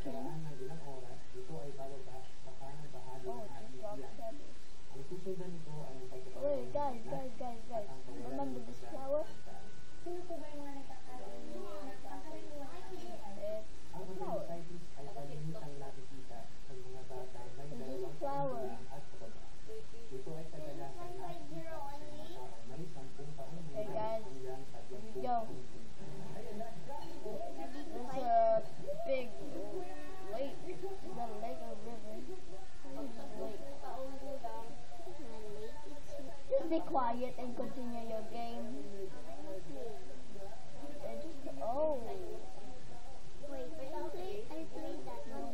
pagkaraan ng ilang oras, ito ay bababa sa kanang bahagi ng ating tiyan. Ang susundan nito ay ang pagkakaroon Wait, guys. Remember this flower? Sino po ba yung mga nagkakaroon ng mga nagkakaraniwan? Ang appendicitis ay kalimitang nakikita sa mga bata may dalawang flower. at pababa. Ito ay kadalasan nakikita sa mga taong may 10 taong Hey guys, hanggang sa here we 10 go. There's a big lake. Is that a lake or a river? Lake. Just be quiet and continue your game. Oh. Wait, but I played that one.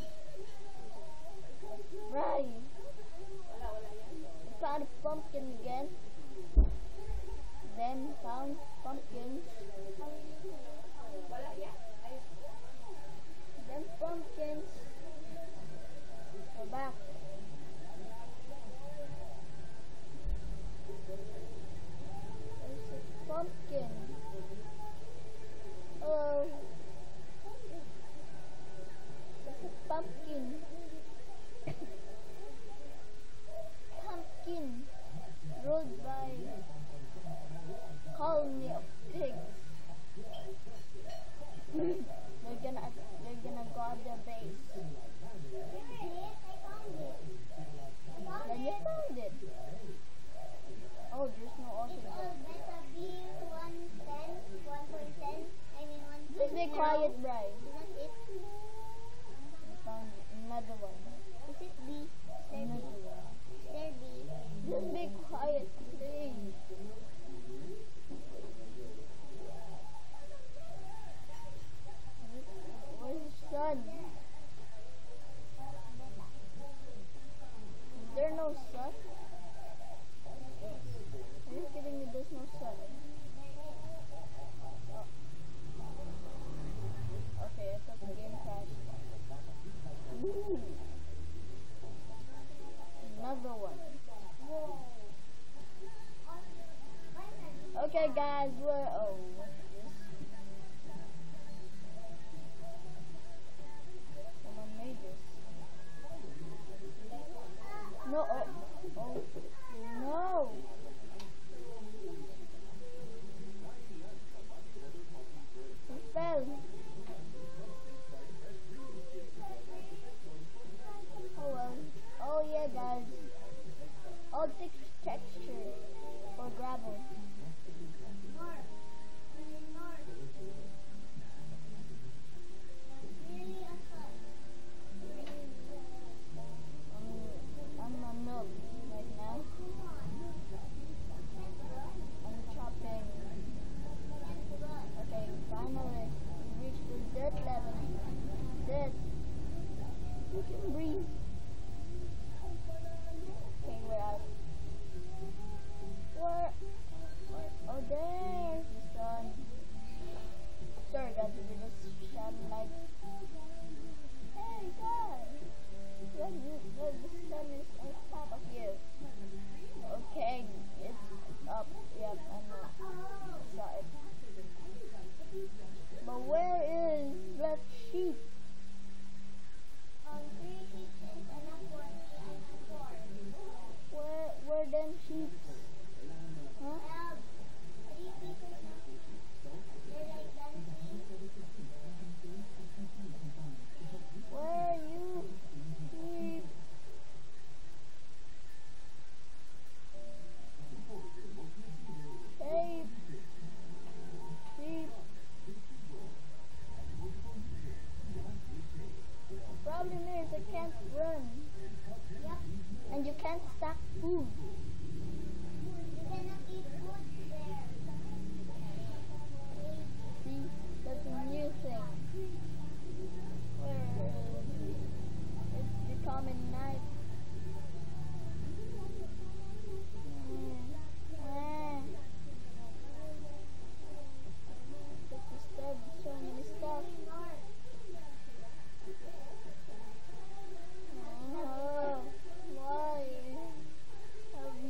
Right. Found a pumpkin again. Then found pumpkins. Then pumpkins. Go back. There's a pumpkin. Hello. There's a pumpkin. Pumpkin ruled by colony of pigs. they're gonna guard the base. Then you found it. Oh, there's no oxygen. Just be quiet, Brian. We found another one. Is it B? Another one. There B. Just be quiet, please. Where's the sun? Is there no sun? Are you kidding me? There's no sun. Oh. Okay, I thought the game crashed. Ooh. Another one. Okay, guys, we're someone made this. No, no. He fell. Oh well. Oh yeah, guys. I'll take texture or gravel. I'm a noob right now. I'm chopping. Okay, finally we reached the dirt level. Dirt. You can breathe. Okay, we're out. Where? Oh, there's the sun. Sorry guys, if you just shine light. Hey guys! The sun is on top of you. Okay, it's up. Yep, I know. Saw it. But where is that sheep? 3 sheep is enough for me and 4. Where them sheep? Huh? I have 3 pieces now. They're like dancing. Where are you? Sheep. Sheep. Sheep. The problem is I can't run. Yep. And you can't stack food. You cannot eat food there. See, that's a new thing. Where it's becoming night. Just disturbed so many stuff. Oh, why have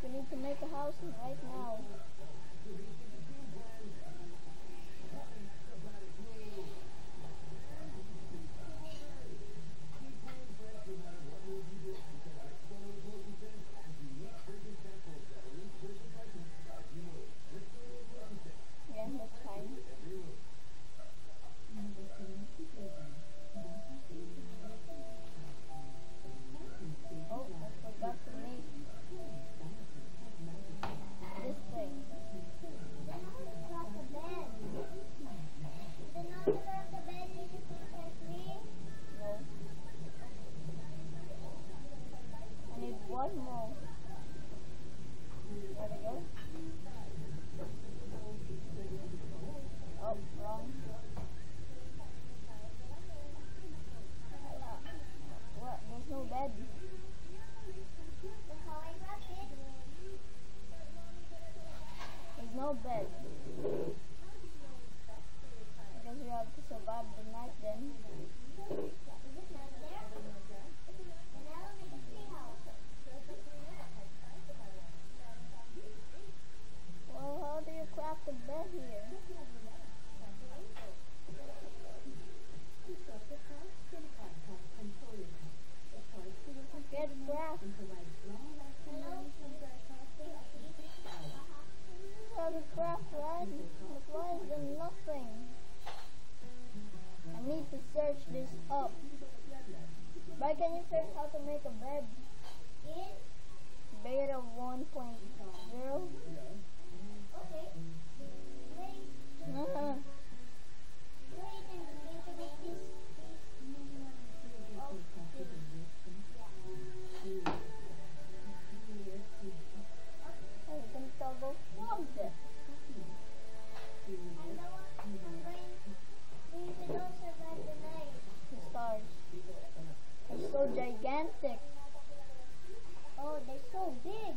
we need to make a house right now. Yeah, that's fine. Oh, I forgot to make this thing. No. I need one more. There we go. Oh, wrong. What? There's no bed. There's no bed. I guess we have to survive the night then. Well, how do you craft a bed here? Get craft. How to craft, right? But why is there nothing? I need to search this up. But can you search how to make a bed? Beta 1.0? Uh-huh. Oh, you can toggle from there. The stars. They're so gigantic. Oh, they're so big.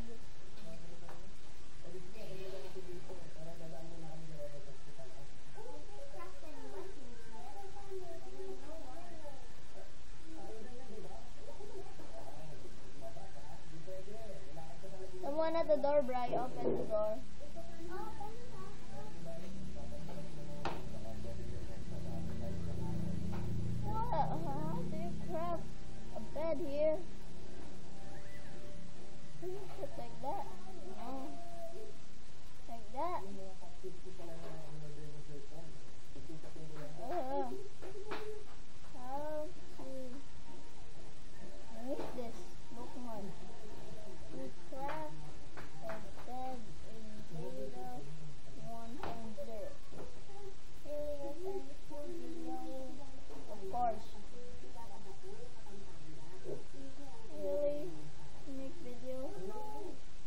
Someone at the door, Bri. Open the door. What? How do you craft a bed here? Just like that. No. Like that. How to make this Pokemon? To craft a bed in Beta 1.0. Of course. Really? Make video?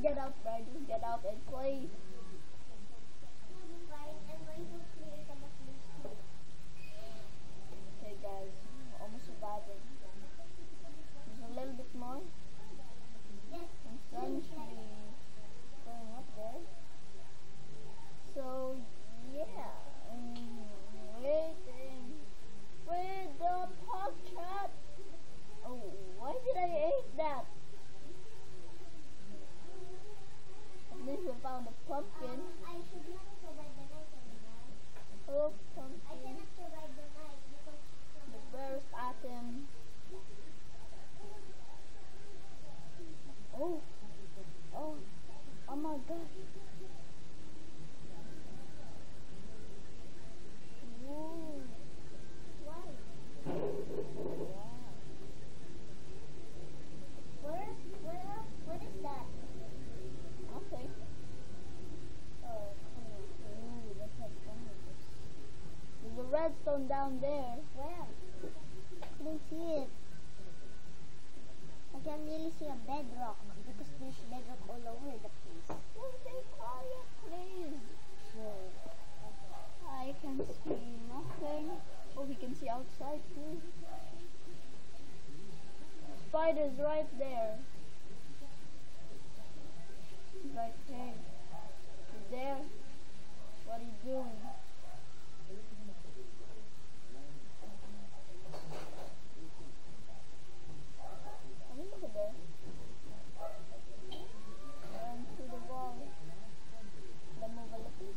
Get out, Brian. Get out and play. Fine, I'm going to play some of these too. Okay, guys. Almost surviving. Just a little bit more. Yes, And sun should be going up there. So, yeah. Waiting. With the pop trap. Oh, why did I eat that? At least we found a pumpkin. I should not survive the night anymore. Oh, I pumpkin. cannot survive the night because The rarest item. Oh. Oh. Oh my god. Whoa. why? Wow. What is that? Okay. Oh, Ooh, let's have fun with this. There's a redstone down there. well, I don't see it. I can't really see a bedrock because there's bedrock all over the place. Well, stay quiet, please. Sure. I can see nothing. Oh, we can see outside too. Spider's right there. He's like, hey, you there? What are you doing? I mean, look at there. And through the wall. Let move a little.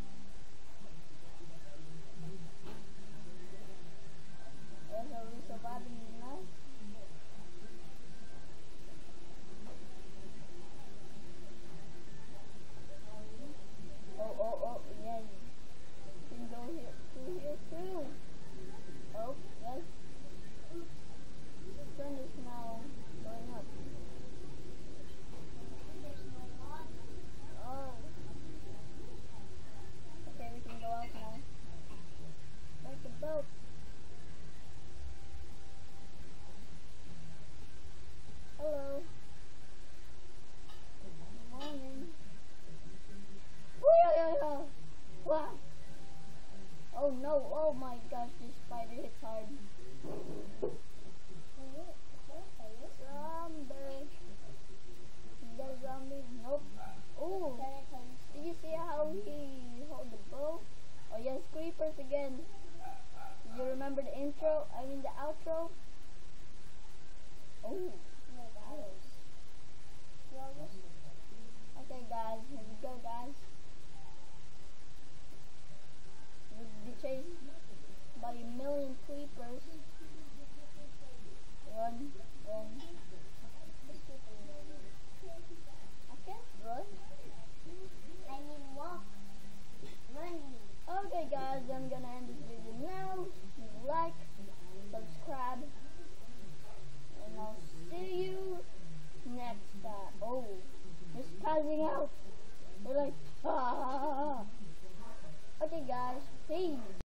Yes, are we surviving now? Oh, yeah. You can go here, through here too. Oh, yes. The sun is now going up. There's no log. Oh. Okay, we can go out now. Like a boat. Hello. Good morning. Oh, yeah. Wow. Oh no, oh my gosh, this spider hits hard. Zombie. Is that a zombie? Nope. Oh, did you see how he hold the bow? Oh yes, creepers again. Do you remember the intro? I mean the outro? Oh. Okay guys, here we go guys. We'll be chased by a million creepers. Run. I can't run. I mean walk. Running. Okay guys, I'm gonna end this video now. Leave a like, subscribe, and I'll see you next time. Oh, they're spazzing out. They're like, ah. Okay guys, peace.